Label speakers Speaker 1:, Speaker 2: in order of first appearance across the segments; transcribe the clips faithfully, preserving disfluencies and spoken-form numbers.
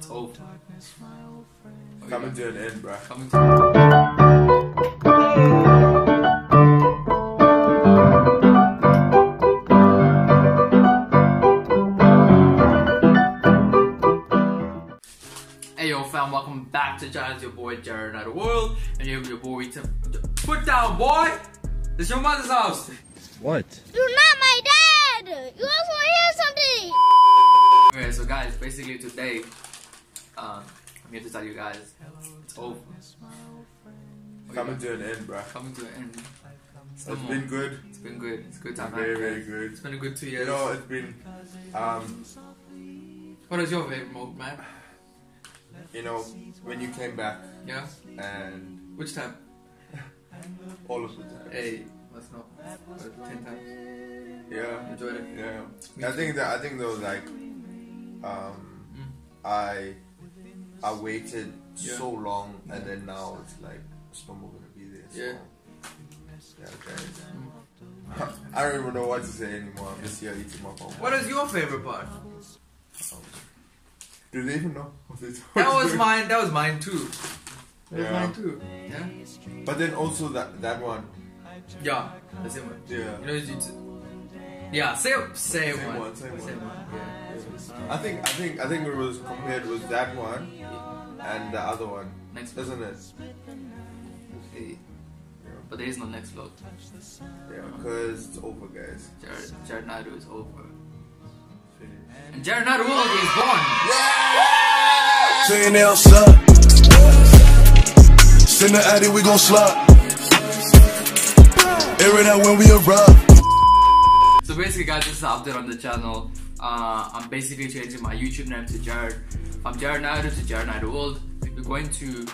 Speaker 1: It's over.
Speaker 2: Coming to an end, bruh.
Speaker 1: Coming to an end. Hey yo fam, welcome back to Jared, your boy Jarednaiduworld, and you have your boy to put down, boy! This is your mother's house!
Speaker 3: What?
Speaker 4: You're not my dad! You also hear something!
Speaker 1: Okay, so guys, basically today, um, I'm here to tell you guys, it's over.
Speaker 2: Coming to an end, bruh.
Speaker 1: Coming to an end. It's,
Speaker 2: it's been good.
Speaker 1: It's been good. It's good time.
Speaker 2: Very, very good.
Speaker 1: It's been a good two years.
Speaker 2: You know, it's been, um...
Speaker 1: What is your favorite mode, man?
Speaker 2: You know, when you came back.
Speaker 1: Yeah?
Speaker 2: And...
Speaker 1: Which time?
Speaker 2: All of the time.
Speaker 1: Hey, let's not. What, ten times?
Speaker 2: Yeah.
Speaker 1: Enjoyed it?
Speaker 2: Yeah. I think that, I think there was like, um... Mm. I... I waited yeah. so long, and then now it's like, it's no more gonna be there. So.
Speaker 1: Yeah.
Speaker 2: Yeah, okay. Mm. I don't even know what to say anymore. I'm just here eating my phone.
Speaker 1: What is your favorite part?
Speaker 2: Um, do they even know?
Speaker 1: That was mine. That was mine too. That
Speaker 2: yeah.
Speaker 1: was mine too. Yeah.
Speaker 2: But then also that that one.
Speaker 1: Yeah, the same one.
Speaker 2: Yeah.
Speaker 1: You know, it's, yeah, same same,
Speaker 2: same
Speaker 1: one.
Speaker 2: one. Same,
Speaker 1: same
Speaker 2: one.
Speaker 1: one. Yeah.
Speaker 2: I think I think I think it was compared with that one and the other one.
Speaker 1: Next,
Speaker 2: isn't it?
Speaker 1: Okay. But there is no next vlog.
Speaker 2: Yeah, because it's over, guys.
Speaker 1: Jared, Jared Naidu is over.
Speaker 2: Finished.
Speaker 1: And Jarednaiduworld is born!
Speaker 2: Yeah!
Speaker 5: Saying they'll suck. Send the addy, we gon' slap. Air it out when we arrive.
Speaker 1: So basically, guys, this is an update on the channel. Uh, I'm basically changing my YouTube name to Jared. From Jared Naidu to Jarednaiduworld. We're going to...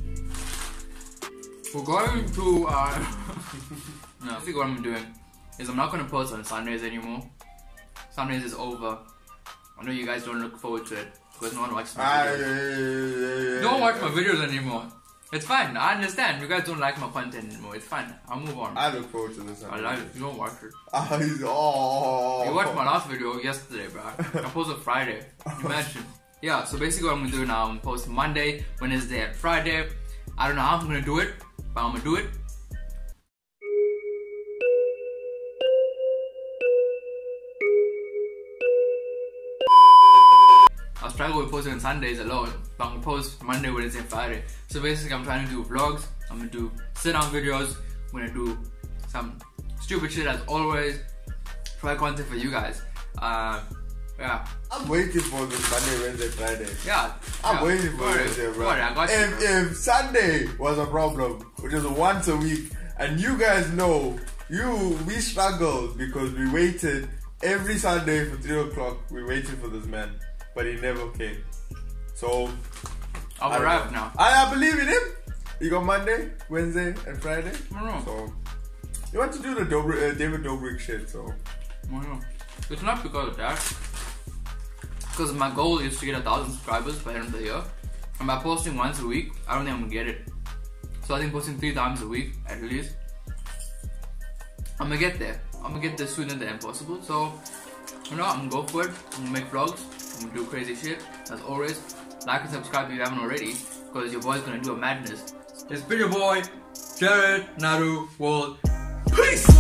Speaker 1: We're going to, uh, no, I think what I'm doing is I'm not going to post on Sundays anymore. Sundays is over. I know you guys don't look forward to it because no one watches my videos.
Speaker 2: Ah, yeah, yeah, yeah,
Speaker 1: don't watch my videos anymore. It's fine, I understand. You guys don't like my content anymore. It's fine, I'll move on.
Speaker 2: I look forward to this.
Speaker 1: I love it. You don't watch it.
Speaker 2: Ah, he's, oh.
Speaker 1: You watched my last video yesterday, bro. I posted Friday. Imagine. Yeah, so basically what I'm going to do now, I'm going to post Monday, Wednesday, and Friday. I don't know how I'm going to do it, but I'm gonna do it. I was trying to post on Sundays alone, but I'm gonna post Monday, Wednesday, and Friday. So basically, I'm trying to do vlogs. I'm gonna do sit-down videos. I'm gonna do some stupid shit as always. Try content for you guys. Uh, yeah.
Speaker 2: I'm waiting for this Monday, Wednesday, Friday.
Speaker 1: Yeah.
Speaker 2: I'm
Speaker 1: yeah.
Speaker 2: waiting for
Speaker 1: Sorry.
Speaker 2: Wednesday, bro.
Speaker 1: Sorry, I got
Speaker 2: if,
Speaker 1: you, bro.
Speaker 2: if Sunday was a problem, which is once a week, and you guys know, you we struggled because we waited every Sunday for three o'clock. We waited for this man, but he never came. So
Speaker 1: I've arrived now.
Speaker 2: I, I believe in him. You got Monday, Wednesday, and Friday.
Speaker 1: I don't know.
Speaker 2: So you want to do the Dobrik, uh, David Dobrik shit. So
Speaker 1: I don't know. It's not because of that. Because my goal is to get a thousand subscribers by the end of the year. And by posting once a week, I don't think I'm gonna get it. So I think posting three times a week, at least, I'm gonna get there. I'm gonna get there sooner than possible. So, you know, I'm gonna go for it. I'm gonna make vlogs. I'm gonna do crazy shit. As always, like and subscribe if you haven't already. Because your boy's gonna do a madness. It's been your boy, Jarednaiduworld. Peace!